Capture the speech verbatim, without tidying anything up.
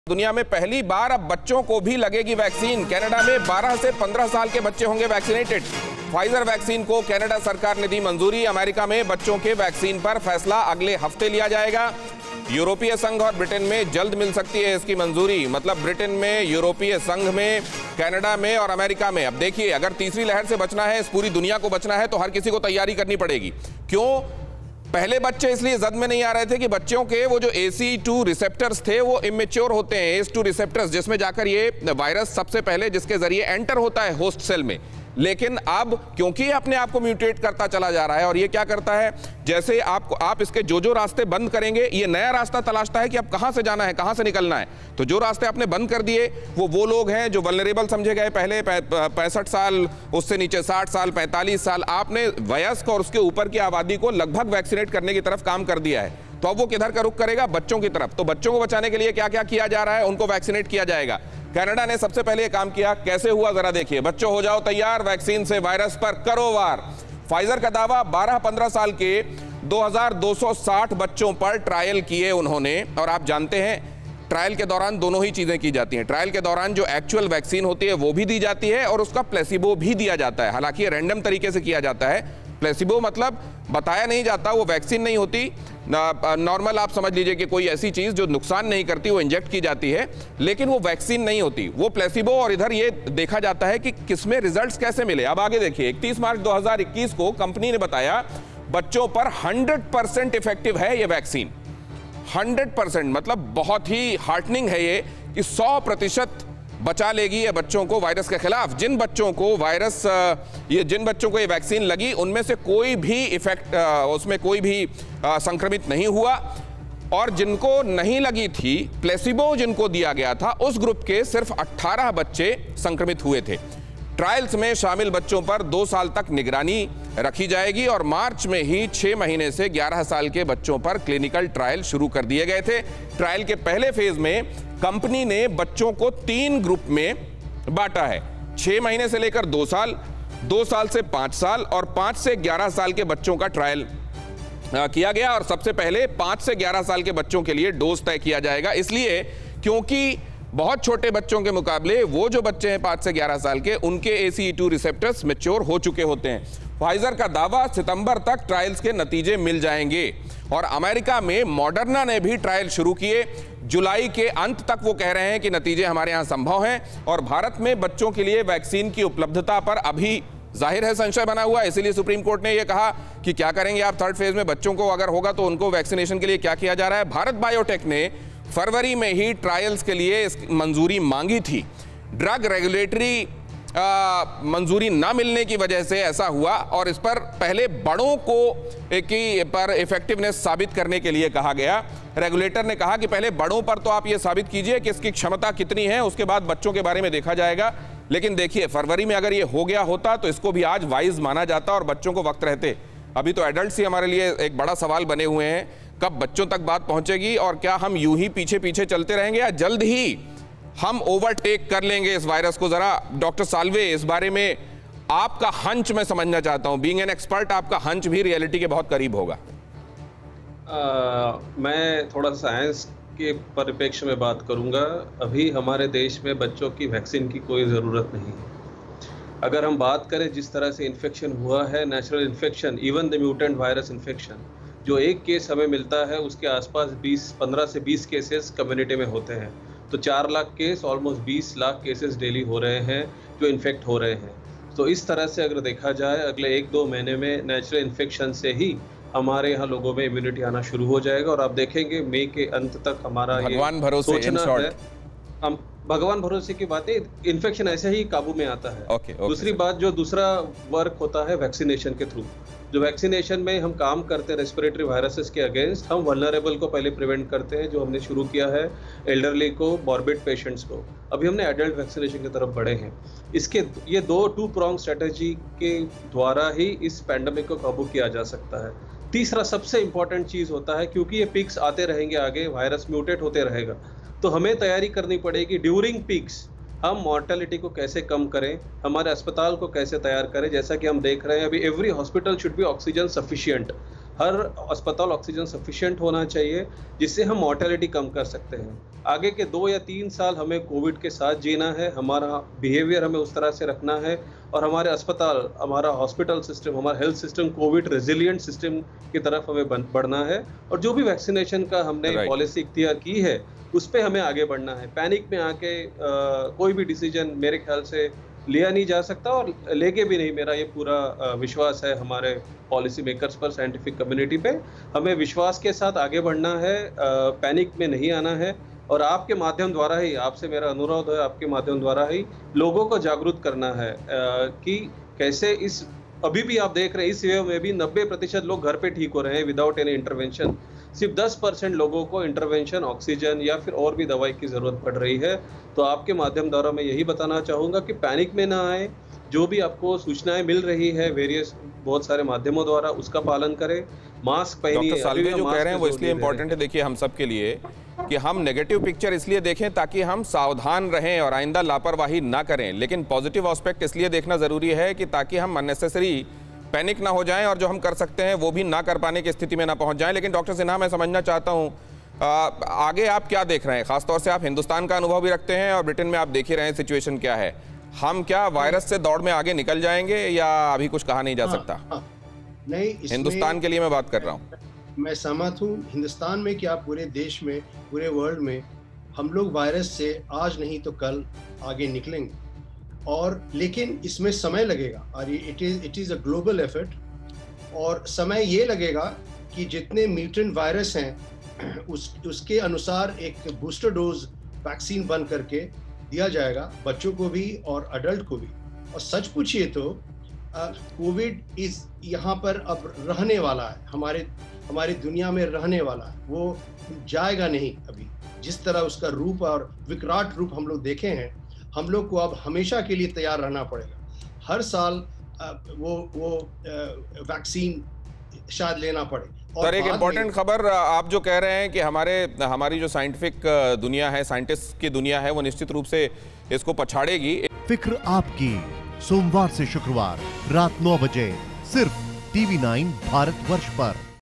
दुनिया में पहली बार अब बच्चों को भी लगेगी वैक्सीन। कनाडा में बारह से पंद्रह साल के बच्चे होंगे वैक्सीनेटेड। फाइजर वैक्सीन को कनाडा सरकार ने दी मंजूरी। अमेरिका में बच्चों के वैक्सीन पर फैसला अगले हफ्ते लिया जाएगा। यूरोपीय संघ और ब्रिटेन में जल्द मिल सकती है इसकी मंजूरी। मतलब ब्रिटेन में, यूरोपीय संघ में, कनाडा में और अमेरिका में। अब देखिए, अगर तीसरी लहर से बचना है, इस पूरी दुनिया को बचना है, तो हर किसी को तैयारी करनी पड़ेगी। क्यों? पहले बच्चे इसलिए जद में नहीं आ रहे थे कि बच्चों के वो जो ए सी टू रिसेप्टर्स थे वो इमेच्योर होते हैं। ए सी टू रिसेप्टर्स जिसमें जाकर ये वायरस सबसे पहले जिसके जरिए एंटर होता है होस्ट सेल में। लेकिन अब क्योंकि ये अपने आप को म्यूटेट करता चला जा रहा है, और ये क्या करता है, जैसे आप आप इसके जो जो रास्ते बंद करेंगे, ये नया रास्ता तलाशता है कि अब कहां से जाना है, कहां से निकलना है। तो जो रास्ते आपने बंद कर दिए वो वो लोग हैं जो वल्नरेबल समझे गए पहले, पैंसठ साल, उससे नीचे साठ साल, पैंतालीस साल। आपने वयस्क और उसके ऊपर की आबादी को लगभग वैक्सीनेट करने की तरफ काम कर दिया है। तो अब वो किधर का रुख करेगा? बच्चों की तरफ। तो बच्चों को बचाने के लिए क्या क्या किया जा रहा है? उनको वैक्सीनेट किया जाएगा। कनाडा ने सबसे पहले ये काम किया। कैसे हुआ जरा देखिए। बच्चों हो जाओ तैयार, वैक्सीन से वायरस पर करो वार। फाइजर का दावा, बारह पंद्रह साल के दो हज़ार दो सौ साठ बच्चों पर ट्रायल किए उन्होंने। और आप जानते हैं ट्रायल के दौरान दोनों ही चीजें की जाती हैं। ट्रायल के दौरान जो एक्चुअल वैक्सीन होती है वो भी दी जाती है और उसका प्लेसिबो भी दिया जाता है। हालांकि ये रैंडम तरीके से किया जाता है। प्लेसिबो मतलब बताया नहीं जाता, वो वैक्सीन नहीं होती। नॉर्मल आप समझ लीजिए कि कोई ऐसी चीज जो नुकसान नहीं करती वो इंजेक्ट की जाती है, लेकिन वो वैक्सीन नहीं होती, वो प्लेसिबो। और इधर ये देखा जाता है कि किसमें रिजल्ट्स कैसे मिले। अब आगे देखिए, इकतीस मार्च दो हज़ार इक्कीस को कंपनी ने बताया बच्चों पर सौ परसेंट इफेक्टिव है ये वैक्सीन। सौ परसेंट मतलब बहुत ही हार्टनिंग है ये कि सौ प्रतिशत बचा लेगी ये बच्चों को वायरस के खिलाफ। जिन बच्चों को वायरस ये जिन बच्चों को ये वैक्सीन लगी उनमें से कोई भी इफेक्ट उसमें कोई भी संक्रमित नहीं हुआ, और जिनको नहीं लगी थी, प्लेसिबो जिनको दिया गया था, उस ग्रुप के सिर्फ अठारह बच्चे संक्रमित हुए थे। ट्रायल्स में शामिल बच्चों पर दो साल तक निगरानी रखी जाएगी और मार्च में ही छह महीने से ग्यारह साल के बच्चों पर क्लिनिकल ट्रायल शुरू कर दिए गए थे। ट्रायल के पहले फेज में कंपनी ने बच्चों को तीन ग्रुप में बांटा है। छह महीने से लेकर दो साल, दो साल से पांच साल और पांच से ग्यारह साल के बच्चों का ट्रायल किया गया। और सबसे पहले पांच से ग्यारह साल के बच्चों के लिए डोज तय किया जाएगा, इसलिए क्योंकि बहुत छोटे बच्चों के मुकाबले वो जो बच्चे हैं पांच से ग्यारह साल के, उनके A C two receptors mature हो चुके होते हैं। फाइजर का दावा, सितंबर तक ट्रायल्स के नतीजे मिल जाएंगे। और अमेरिका में मॉडर्ना ने भी ट्रायल शुरू किए। जुलाई के अंत तक वो कह रहे हैं कि नतीजे हमारे यहां संभव हैं। और भारत में बच्चों के लिए वैक्सीन की उपलब्धता पर अभी जाहिर है संशय बना हुआ है, इसीलिए सुप्रीम कोर्ट ने यह कहा कि क्या करेंगे आप थर्ड फेज में, बच्चों को अगर होगा तो उनको वैक्सीनेशन के लिए क्या किया जा रहा है। भारत बायोटेक ने फरवरी में ही ट्रायल्स के लिए इस मंजूरी मांगी थी। ड्रग रेगुलेटरी मंजूरी ना मिलने की वजह से ऐसा हुआ, और इस पर पहले बड़ों को की पर इफेक्टिवनेस साबित करने के लिए कहा गया। रेगुलेटर ने कहा कि पहले बड़ों पर तो आप ये साबित कीजिए कि इसकी क्षमता कितनी है, उसके बाद बच्चों के बारे में देखा जाएगा। लेकिन देखिए, फरवरी में अगर ये हो गया होता तो इसको भी आज वाइज माना जाता और बच्चों को वक्त रहते। अभी तो एडल्ट्स ही हमारे लिए एक बड़ा सवाल बने हुए हैं, कब बच्चों तक बात पहुंचेगी और क्या हम यूं ही पीछे पीछे चलते रहेंगे या जल्द ही हम ओवरटेक कर लेंगे इस वायरस को। जरा डॉक्टर साल्वे, इस बारे में आपका हंच मैं समझना चाहता हूं। बीइंग एन एक्सपर्ट, आपका हंच भी रियलिटी के बहुत करीब होगा। आ, मैं थोड़ा साइंस के परिप्रेक्ष्य में बात करूंगा। अभी हमारे देश में बच्चों की वैक्सीन की कोई ज़रूरत नहीं है। अगर हम बात करें जिस तरह से इन्फेक्शन हुआ है, natural infection, even the mutant virus infection, जो एक केस हमें मिलता है उसके आसपास बीस पंद्रह से बीस केसेस कम्युनिटी में होते हैं। तो चार लाख केस, ऑलमोस्ट बीस लाख केसेस डेली हो रहे हैं जो इन्फेक्ट हो रहे हैं। तो इस तरह से अगर देखा जाए, अगले एक दो महीने में नेचुरल इन्फेक्शन से ही हमारे यहाँ लोगों में इम्यूनिटी आना शुरू हो जाएगा। और आप देखेंगे मई के अंत तक हमारा भगवान भरोसे सोचना है, हम भगवान भरोसे की बात है, इन्फेक्शन ऐसे ही काबू में आता है। okay, okay, दूसरी बात, जो दूसरा वर्क होता है वैक्सीनेशन के थ्रू, जो वैक्सीनेशन में हम काम करते हैं रेस्पिरेटरी वायरसेस के अगेंस्ट, हम वल्नरेबल को पहले प्रिवेंट करते हैं, जो हमने शुरू किया है एल्डरली को, मॉर्बिड पेशेंट्स को। अभी हमने एडल्ट वैक्सीनेशन की तरफ बढ़े हैं। इसके ये दो टू प्रॉन्ग स्ट्रेटेजी के द्वारा ही इस पैंडेमिक को काबू किया जा सकता है। तीसरा सबसे इंपॉर्टेंट चीज़ होता है, क्योंकि ये पीक्स आते रहेंगे आगे, वायरस म्यूटेट होते रहेगा, तो हमें तैयारी करनी पड़ेगी ड्यूरिंग पीक्स हम मॉर्टेलिटी को कैसे कम करें, हमारे अस्पताल को कैसे तैयार करें। जैसा कि हम देख रहे हैं अभी every hospital should be oxygen sufficient. हर अस्पताल ऑक्सीजन सफिशिएंट होना चाहिए, जिससे हम मॉर्टेलिटी कम कर सकते हैं। आगे के दो या तीन साल हमें कोविड के साथ जीना है, हमारा बिहेवियर हमें उस तरह से रखना है और हमारे अस्पताल, हमारा हॉस्पिटल सिस्टम, हमारा health system covid resilient system की तरफ हमें बढ़ना है। और जो भी वैक्सीनेशन का हमने पॉलिसी इख्तियार की है, उस पे हमें आगे बढ़ना है। पैनिक में आके आ, कोई भी डिसीजन मेरे ख्याल से लिया नहीं जा सकता और लेके भी नहीं। मेरा ये पूरा विश्वास है हमारे पॉलिसी मेकर्स पर, साइंटिफिक कम्युनिटी पे। हमें विश्वास के साथ आगे बढ़ना है, पैनिक में नहीं आना है और आपके माध्यम द्वारा ही, आपसे मेरा अनुरोध है, आपके माध्यम द्वारा ही लोगों को जागरूक करना है कि कैसे इस, अभी भी आप देख रहे हैं इस वेव में भी नब्बे प्रतिशत लोग घर पे ठीक हो रहे हैं विदाउट एनी इंटरवेंशन। सिर्फ दस परसेंट लोगों को इंटरवेंशन, ऑक्सीजन या फिर और भी दवाई की ज़रूरत पड़ रही है। तो आपके माध्यम द्वारा मैं यही बताना चाहूँगा कि पैनिक में ना आए, जो भी आपको सूचनाएं मिल रही है वेरियस बहुत सारे माध्यमों द्वारा, उसका पालन करें, मास्क पहनिए। डॉक्टर साल्वे जो कह रहे हैं वो इसलिए इम्पोर्टेंट है, देखिए हम सब के लिए, कि हम नेगेटिव पिक्चर इसलिए देखें ताकि हम सावधान रहें और आइंदा लापरवाही ना करें, लेकिन पॉजिटिव एस्पेक्ट इसलिए देखना ज़रूरी है कि ताकि हम अननेसेसरी पैनिक ना हो जाएं और जो हम कर सकते हैं वो भी ना कर पाने की स्थिति में ना पहुंच जाएं। लेकिन डॉक्टर सिन्हा, मैं समझना चाहता हूं, आगे आप क्या देख रहे हैं? खासतौर से आप हिंदुस्तान का अनुभव भी रखते हैं और ब्रिटेन में आप देख ही रहे हैं सिचुएशन क्या है। हम क्या वायरस से दौड़ में आगे निकल जाएंगे या अभी कुछ कहा नहीं जा हाँ, सकता? हाँ, नहीं, हिंदुस्तान के लिए मैं बात कर रहा हूँ। मैं सहमत हूँ। हिंदुस्तान में क्या, पूरे देश में, पूरे वर्ल्ड में हम लोग वायरस से आज नहीं तो कल आगे निकलेंगे, और लेकिन इसमें समय लगेगा और it is it is a global effort. और समय ये लगेगा कि जितने म्यूटेंट वायरस हैं उस उसके अनुसार एक बूस्टर डोज वैक्सीन बन करके दिया जाएगा, बच्चों को भी और अडल्ट को भी। और सच पूछिए तो कोविड इस यहाँ पर अब रहने वाला है, हमारे हमारी दुनिया में रहने वाला है, वो जाएगा नहीं अभी। जिस तरह उसका रूप और विकराल रूप हम लोग देखे हैं, हम लोग को अब हमेशा के लिए तैयार रहना पड़ेगा। हर साल वो वो वैक्सीन शायद लेना पड़े। सर, एक इम्पॉर्टेंट खबर आप जो कह रहे हैं कि हमारे हमारी जो साइंटिफिक दुनिया है, साइंटिस्ट की दुनिया है, वो निश्चित रूप से इसको पछाड़ेगी। फिक्र आपकी, सोमवार से शुक्रवार रात नौ बजे सिर्फ टीवी नाइन भारतवर्ष पर।